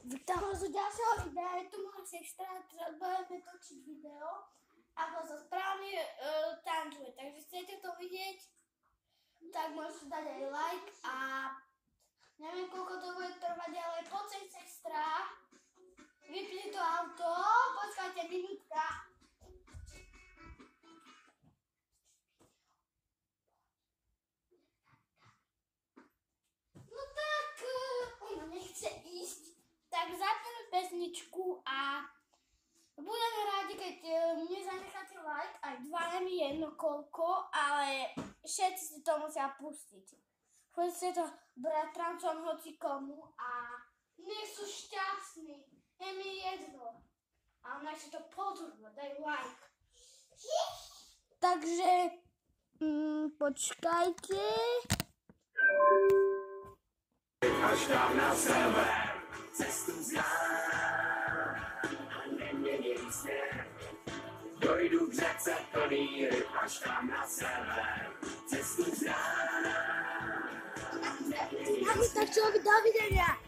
Vítam vás u ďalšieho videa, je tu moja sestra, teraz budeme točiť video, ako sa správne tancuje. Takže chcete to vidieť, tak môžete dať aj like a neviem koľko to bude trvať, ale poď sestra, vypni to auto, počkajte minútka. No tak, ona nechce ísť. Tak zapneme pesničku a budeme rádi, keď mne zanecháte like, aj dva, mi jedno koľko, ale všetci si to musia pustiť. Chcete to bratrancom hoci komu a nech sú šťastní, je mi jedno. A nech si to podľúbia, daj like. Takže, počkajte. Až tam na sever cestu znám a neměním směr. Dojdu k řece plný ryb, až tam na sever cestu znám a neměním směr. Tak čo, do videnia.